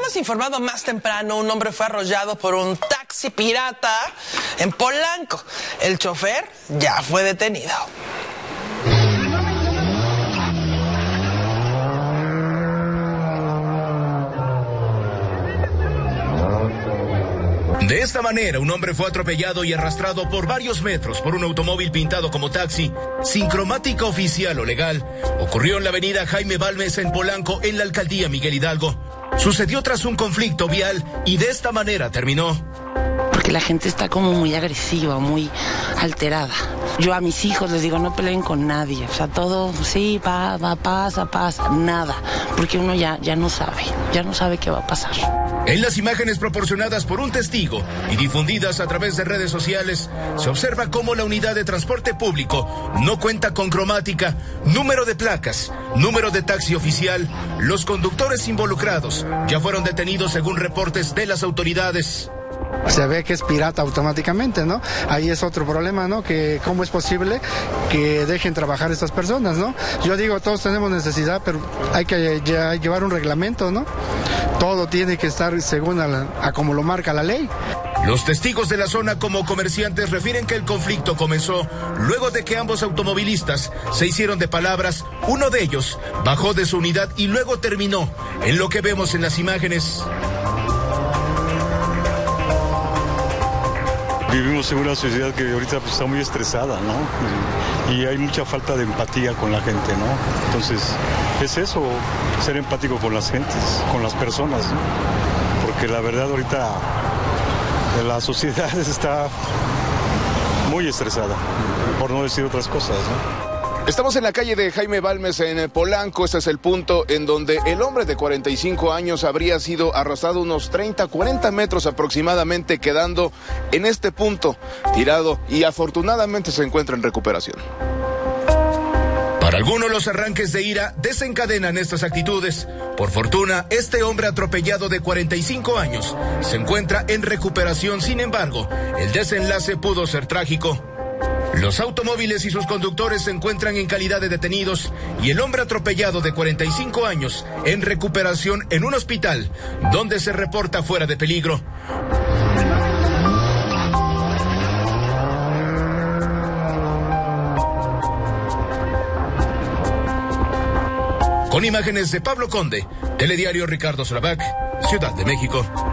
habíamos informado más temprano, un hombre fue arrollado por un taxi pirata en Polanco. El chofer ya fue detenido. De esta manera, un hombre fue atropellado y arrastrado por varios metros por un automóvil pintado como taxi, sin cromática oficial o legal. Ocurrió en la avenida Jaime Balmes en Polanco, en la alcaldía Miguel Hidalgo. Sucedió tras un conflicto vial y de esta manera terminó. Porque la gente está como muy agresiva, muy alterada. Yo a mis hijos les digo, no peleen con nadie. O sea, todo, sí, pasa, nada. Porque uno ya no sabe qué va a pasar. En las imágenes proporcionadas por un testigo y difundidas a través de redes sociales, se observa cómo la unidad de transporte público no cuenta con cromática, número de placas, número de taxi oficial. Los conductores involucrados ya fueron detenidos según reportes de las autoridades. Se ve que es pirata automáticamente, ¿no? Ahí es otro problema, ¿no? Que cómo es posible que dejen trabajar estas personas, ¿no? Yo digo, todos tenemos necesidad, pero hay que llevar un reglamento, ¿no? Todo tiene que estar según a como lo marca la ley. Los testigos de la zona como comerciantes refieren que el conflicto comenzó luego de que ambos automovilistas se hicieron de palabras. Uno de ellos bajó de su unidad y luego terminó en lo que vemos en las imágenes. Vivimos en una sociedad que ahorita pues, está muy estresada, ¿no? Y hay mucha falta de empatía con la gente, ¿no? Entonces, es eso, ser empático con las gentes, con las personas, ¿no? Porque la verdad ahorita la sociedad está muy estresada, por no decir otras cosas, ¿no? Estamos en la calle de Jaime Balmes en Polanco. Este es el punto en donde el hombre de 45 años habría sido arrastrado unos 40 metros aproximadamente, quedando en este punto tirado y afortunadamente se encuentra en recuperación. Para algunos los arranques de ira desencadenan estas actitudes. Por fortuna, este hombre atropellado de 45 años se encuentra en recuperación. Sin embargo, el desenlace pudo ser trágico. Los automóviles y sus conductores se encuentran en calidad de detenidos y el hombre atropellado de 45 años en recuperación en un hospital donde se reporta fuera de peligro. Con imágenes de Pablo Conde, Telediario Ricardo Slavac, Ciudad de México.